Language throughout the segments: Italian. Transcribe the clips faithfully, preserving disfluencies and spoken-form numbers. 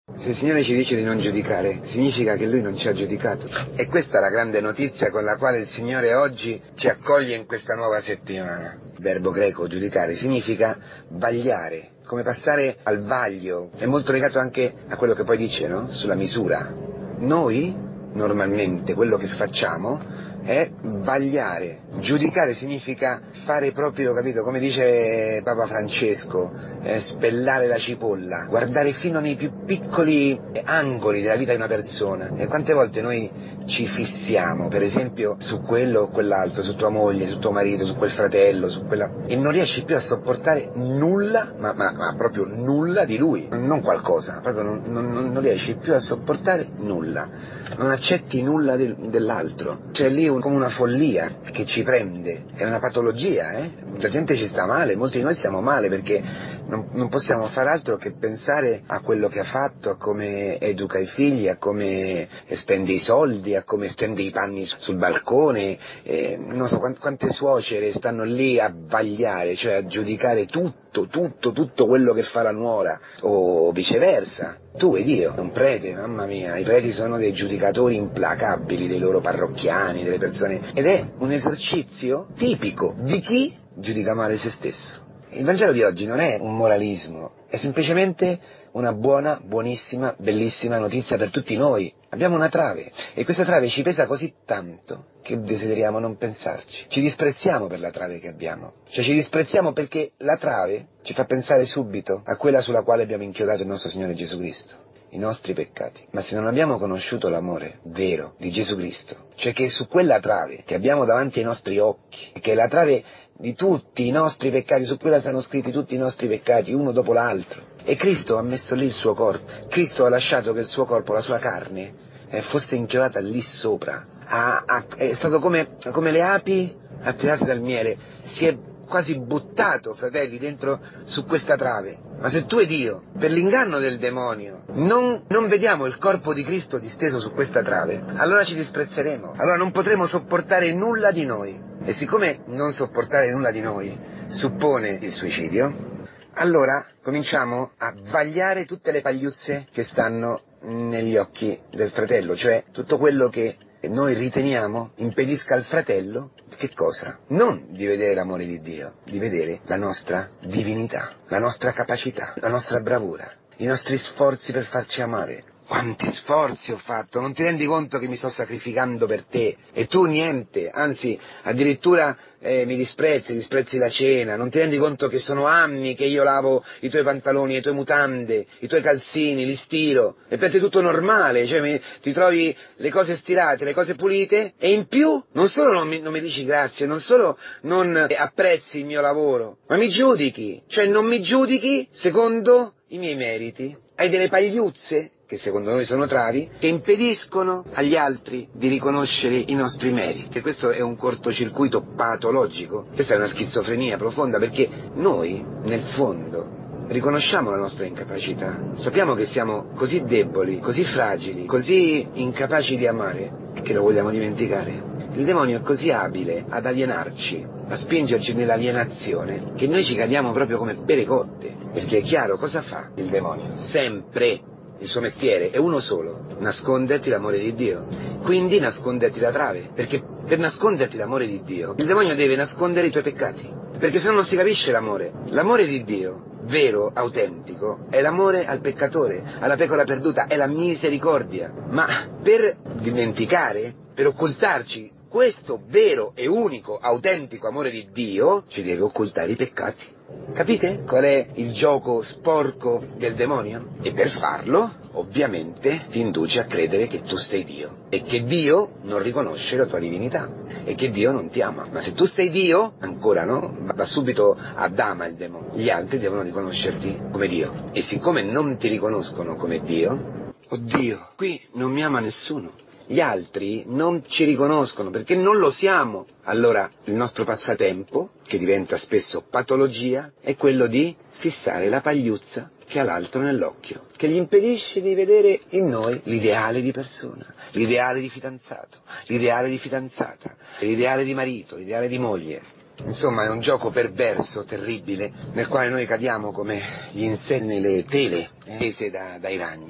Se il Signore ci dice di non giudicare, significa che Lui non ci ha giudicato. E questa è la grande notizia con la quale il Signore oggi ci accoglie in questa nuova settimana. Il verbo greco giudicare significa vagliare, come passare al vaglio. È molto legato anche a quello che poi dice, no? Sulla misura. Noi, normalmente, quello che facciamo è vagliare. Giudicare significa fare proprio, capito, come dice Papa Francesco, eh, spellare la cipolla, guardare fino nei più piccoli angoli della vita di una persona. E quante volte noi ci fissiamo, per esempio, su quello o quell'altro, su tua moglie, su tuo marito, su quel fratello, su quella... e non riesci più a sopportare nulla, ma, ma, ma proprio nulla di lui, non qualcosa, proprio non, non, non riesci più a sopportare nulla. Non accetti nulla del, dell'altro. C'è lì un, come una follia che ci prende, è una patologia, eh? La gente ci sta male, molti di noi stiamo male perché non, non possiamo far altro che pensare a quello che ha fatto, a come educa i figli, a come spende i soldi, a come stende i panni sul balcone, eh, non so quante, quante suocere stanno lì a vagliare, cioè a giudicare tutto, tutto, tutto quello che fa la nuora, o viceversa. Tu ed io, un prete, mamma mia, i preti sono dei giudicatori implacabili dei loro parrocchiani, delle persone, ed è un esercizio tipico di chi giudica male se stesso. Il Vangelo di oggi non è un moralismo, è semplicemente una buona, buonissima, bellissima notizia per tutti noi. Abbiamo una trave e questa trave ci pesa così tanto che desideriamo non pensarci. Ci disprezziamo per la trave che abbiamo, cioè ci disprezziamo perché la trave ci fa pensare subito a quella sulla quale abbiamo inchiodato il nostro Signore Gesù Cristo, i nostri peccati. Ma se non abbiamo conosciuto l'amore vero di Gesù Cristo, cioè che su quella trave che abbiamo davanti ai nostri occhi, che è la trave di tutti i nostri peccati, su quella sono scritti tutti i nostri peccati, uno dopo l'altro, e Cristo ha messo lì il suo corpo, Cristo ha lasciato che il suo corpo, la sua carne, eh, fosse inchiodata lì sopra, ha, ha, è stato come, come le api attirate dal miele, si è quasi buttato, fratelli, dentro su questa trave. Ma se tu ed io, per l'inganno del demonio, non, non vediamo il corpo di Cristo disteso su questa trave, allora ci disprezzeremo, allora non potremo sopportare nulla di noi. E siccome non sopportare nulla di noi suppone il suicidio, allora cominciamo a vagliare tutte le pagliuzze che stanno negli occhi del fratello, cioè tutto quello che noi riteniamo impedisca al fratello, che cosa? Non di vedere l'amore di Dio, di vedere la nostra divinità, la nostra capacità, la nostra bravura, i nostri sforzi per farci amare. Quanti sforzi ho fatto, non ti rendi conto che mi sto sacrificando per te e tu niente, anzi addirittura eh, mi disprezzi, disprezzi la cena, non ti rendi conto che sono anni che io lavo i tuoi pantaloni, le tue mutande, i tuoi calzini, li stiro, e per te è tutto normale, cioè mi, ti trovi le cose stirate, le cose pulite e in più non solo non mi, non mi dici grazie, non solo non apprezzi il mio lavoro, ma mi giudichi, cioè non mi giudichi secondo i miei meriti, hai delle pagliuzze che secondo noi sono travi, che impediscono agli altri di riconoscere i nostri meriti. E questo è un cortocircuito patologico, questa è una schizofrenia profonda, perché noi, nel fondo, riconosciamo la nostra incapacità, sappiamo che siamo così deboli, così fragili, così incapaci di amare, che lo vogliamo dimenticare. Il demonio è così abile ad alienarci, a spingerci nell'alienazione, che noi ci cadiamo proprio come pere cotte, perché è chiaro cosa fa il demonio? Sempre. Il suo mestiere è uno solo, nasconderti l'amore di Dio, quindi nasconderti la trave, perché per nasconderti l'amore di Dio il demonio deve nascondere i tuoi peccati, perché se no non si capisce l'amore. L'amore di Dio, vero, autentico, è l'amore al peccatore, alla pecora perduta, è la misericordia, ma per dimenticare, per occultarci questo vero e unico, autentico amore di Dio, ci deve occultare i peccati. Capite qual è il gioco sporco del demonio? E per farlo, ovviamente, ti induce a credere che tu sei Dio e che Dio non riconosce la tua divinità e che Dio non ti ama. Ma se tu sei Dio, ancora no, va subito a dama il demonio. Gli altri devono riconoscerti come Dio. E siccome non ti riconoscono come Dio, oddio, qui non mi ama nessuno. Gli altri non ci riconoscono perché non lo siamo. Allora il nostro passatempo, che diventa spesso patologia, è quello di fissare la pagliuzza che ha l'altro nell'occhio, che gli impedisce di vedere in noi l'ideale di persona, l'ideale di fidanzato, l'ideale di fidanzata, l'ideale di marito, l'ideale di moglie. Insomma è un gioco perverso, terribile, nel quale noi cadiamo come gli insetti nelle tele tese da, dai ragni.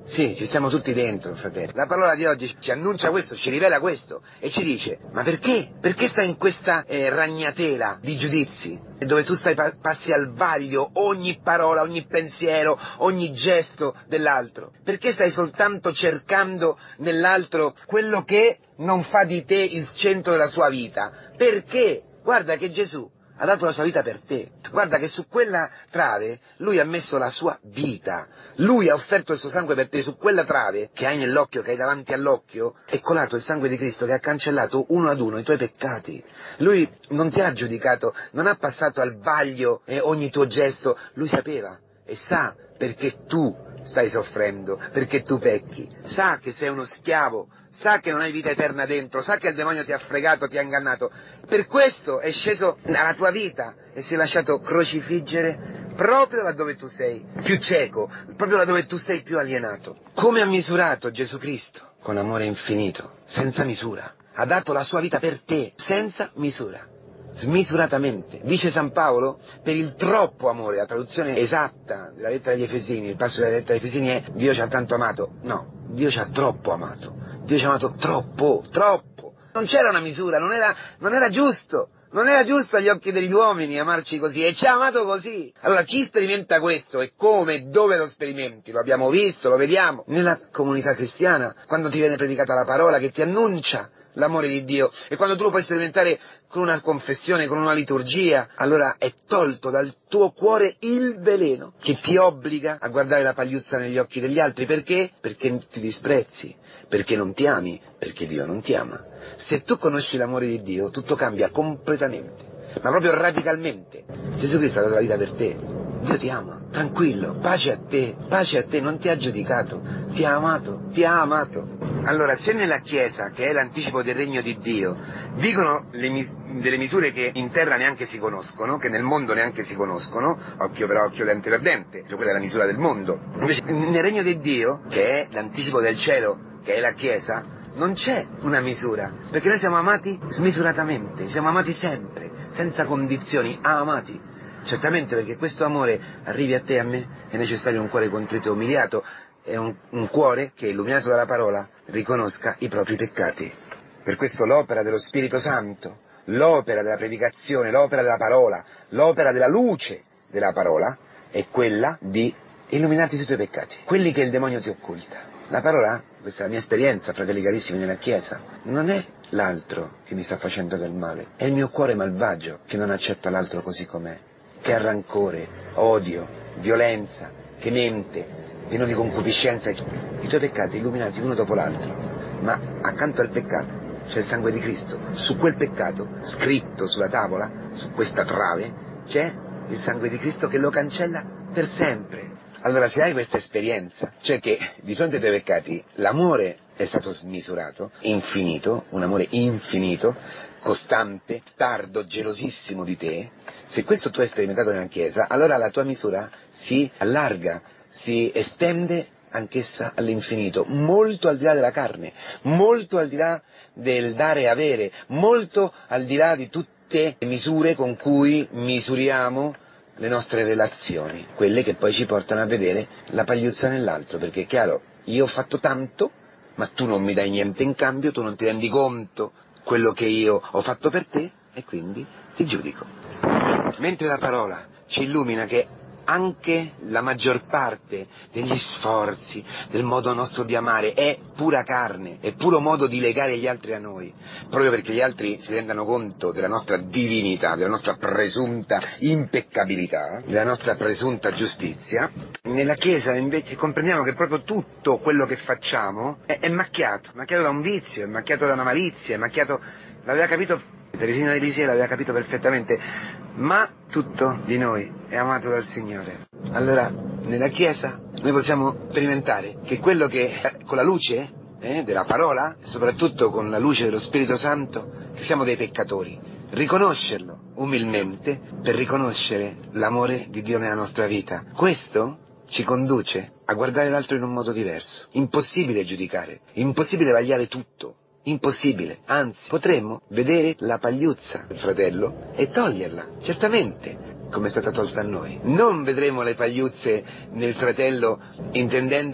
Sì, ci siamo tutti dentro, fratello. La parola di oggi ci annuncia questo, ci rivela questo e ci dice: ma perché? Perché stai in questa eh, ragnatela di giudizi, dove tu stai pa- passi al vaglio ogni parola, ogni pensiero, ogni gesto dell'altro? Perché stai soltanto cercando nell'altro quello che non fa di te il centro della sua vita? Perché? Guarda che Gesù ha dato la sua vita per te. Guarda che su quella trave Lui ha messo la sua vita. Lui ha offerto il suo sangue per te. Su quella trave che hai nell'occhio, che hai davanti all'occhio, è colato il sangue di Cristo che ha cancellato uno ad uno i tuoi peccati. Lui non ti ha giudicato, non ha passato al vaglio eh, ogni tuo gesto. Lui sapeva e sa perché tu stai soffrendo, perché tu pecchi. Sa che sei uno schiavo, sa che non hai vita eterna dentro, sa che il demonio ti ha fregato, ti ha ingannato. Per questo è sceso nella tua vita e si è lasciato crocifiggere proprio laddove tu sei più cieco, proprio laddove tu sei più alienato. Come ha misurato Gesù Cristo? Con amore infinito, senza misura. Ha dato la sua vita per te, senza misura. Smisuratamente. Dice San Paolo, per il troppo amore, la traduzione esatta della lettera agli Efesini, il passo della lettera agli Efesini è: Dio ci ha tanto amato. No, Dio ci ha troppo amato. Dio ci ha amato troppo, troppo. Non c'era una misura, non era, non era giusto. Non era giusto agli occhi degli uomini amarci così, e ci ha amato così. Allora chi sperimenta questo e come e dove lo sperimenti? Lo abbiamo visto, lo vediamo nella comunità cristiana, quando ti viene predicata la parola che ti annuncia l'amore di Dio, e quando tu lo puoi sperimentare con una confessione, con una liturgia, allora è tolto dal tuo cuore il veleno che ti obbliga a guardare la pagliuzza negli occhi degli altri. Perché? Perché ti disprezzi, perché non ti ami, perché Dio non ti ama. Se tu conosci l'amore di Dio, tutto cambia completamente, ma proprio radicalmente. Gesù Cristo ha dato la vita per te. Dio ti ama, tranquillo, pace a te, pace a te, non ti ha giudicato, ti ha amato, ti ha amato. Allora, se nella Chiesa, che è l'anticipo del regno di Dio, dicono le mis- delle misure che in terra neanche si conoscono, che nel mondo neanche si conoscono, occhio per occhio, dente per dente, cioè quella è la misura del mondo, invece nel regno di Dio, che è l'anticipo del cielo, che è la Chiesa, non c'è una misura, perché noi siamo amati smisuratamente, siamo amati sempre, senza condizioni, amati. Certamente, perché questo amore arrivi a te e a me, è necessario un cuore contrito e umiliato, e un, un cuore che, illuminato dalla parola, riconosca i propri peccati. Per questo l'opera dello Spirito Santo, l'opera della predicazione, l'opera della parola, l'opera della luce della parola, è quella di illuminarti sui tuoi peccati, quelli che il demonio ti occulta. La parola, questa è la mia esperienza, fratelli carissimi, nella Chiesa, non è l'altro che mi sta facendo del male, è il mio cuore malvagio che non accetta l'altro così com'è, che ha rancore, odio, violenza, che mente, pieno di concupiscenza. I tuoi peccati illuminati uno dopo l'altro, ma accanto al peccato c'è il sangue di Cristo. Su quel peccato, scritto sulla tavola, su questa trave, c'è il sangue di Cristo che lo cancella per sempre. Allora, se hai questa esperienza, cioè che di fronte ai tuoi peccati l'amore è stato smisurato, infinito, un amore infinito, costante, tardo, gelosissimo di te, se questo tu hai sperimentato nella Chiesa, allora la tua misura si allarga, si estende anch'essa all'infinito, molto al di là della carne, molto al di là del dare e avere, molto al di là di tutte le misure con cui misuriamo le nostre relazioni, quelle che poi ci portano a vedere la pagliuzza nell'altro, perché è chiaro, io ho fatto tanto, ma tu non mi dai niente in cambio, tu non ti rendi conto quello che io ho fatto per te e quindi ti giudico. Mentre la parola ci illumina che anche la maggior parte degli sforzi, del modo nostro di amare, è pura carne, è puro modo di legare gli altri a noi, proprio perché gli altri si rendano conto della nostra divinità, della nostra presunta impeccabilità, della nostra presunta giustizia. Nella Chiesa invece comprendiamo che proprio tutto quello che facciamo è, è macchiato, macchiato da un vizio, è macchiato da una malizia, è macchiato, l'aveva capito Teresina di Lisieux, l'aveva capito perfettamente, ma tutto di noi è amato dal Signore. Allora, nella Chiesa noi possiamo sperimentare che quello che, con la luce eh, della parola, e soprattutto con la luce dello Spirito Santo, che siamo dei peccatori, riconoscerlo umilmente per riconoscere l'amore di Dio nella nostra vita. Questo ci conduce a guardare l'altro in un modo diverso. Impossibile giudicare, impossibile vagliare tutto. Impossibile, anzi, potremmo vedere la pagliuzza del fratello e toglierla, certamente, come è stata tolta a noi. Non vedremo le pagliuzze nel fratello intendendo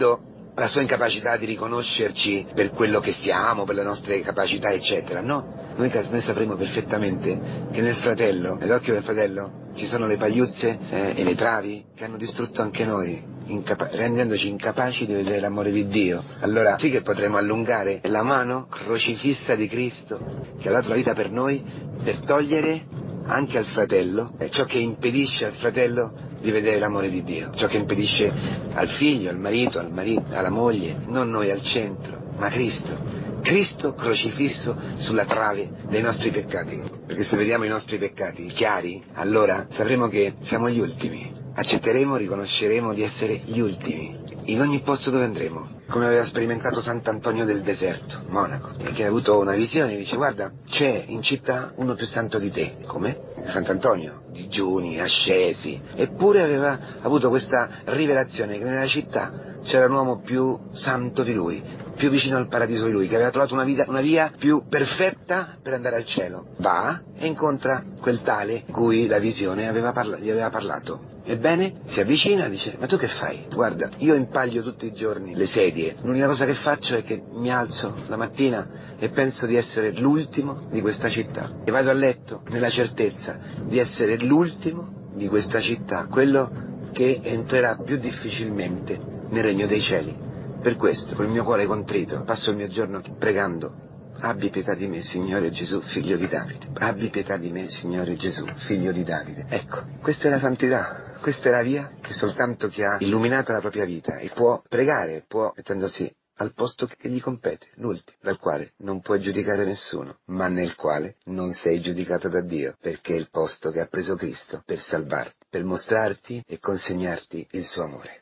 la sua incapacità di riconoscerci per quello che siamo, per le nostre capacità, eccetera. No, noi, noi sapremo perfettamente che nel fratello, nell'occhio del fratello, ci sono le pagliuzze eh, e le travi che hanno distrutto anche noi, incapa- rendendoci incapaci di vedere l'amore di Dio. Allora sì che potremo allungare la mano crocifissa di Cristo, che ha dato la vita per noi, per togliere anche al fratello eh, ciò che impedisce al fratello di vedere l'amore di Dio, ciò che impedisce al figlio, al marito, al marito, alla moglie, non noi al centro, ma Cristo. Cristo crocifisso sulla trave dei nostri peccati, perché se vediamo i nostri peccati chiari, allora sapremo che siamo gli ultimi, accetteremo, riconosceremo di essere gli ultimi, in ogni posto dove andremo, come aveva sperimentato Sant'Antonio del Deserto, monaco, che ha avuto una visione, dice: guarda, c'è in città uno più santo di te. Come? Sant'Antonio, digiuni, ascesi, eppure aveva avuto questa rivelazione che nella città c'era un uomo più santo di lui, più vicino al paradiso di lui, che aveva trovato una, vita, una via più perfetta per andare al cielo. Va e incontra quel tale cui la visione aveva parla- gli aveva parlato. Ebbene, si avvicina e dice: ma tu che fai? Guarda, io impaglio tutti i giorni le sedie, l'unica cosa che faccio è che mi alzo la mattina e penso di essere l'ultimo di questa città, e vado a letto nella certezza di essere l'ultimo di questa città, quello che entrerà più difficilmente nel regno dei cieli. Per questo, col mio cuore contrito, passo il mio giorno pregando: abbi pietà di me, Signore Gesù, figlio di Davide. Abbi pietà di me, Signore Gesù, figlio di Davide. Ecco, questa è la santità, questa è la via che soltanto chi ha illuminata la propria vita e può pregare, può mettendosi al posto che gli compete, l'ultimo, dal quale non puoi giudicare nessuno, ma nel quale non sei giudicato da Dio, perché è il posto che ha preso Cristo per salvarti, per mostrarti e consegnarti il suo amore.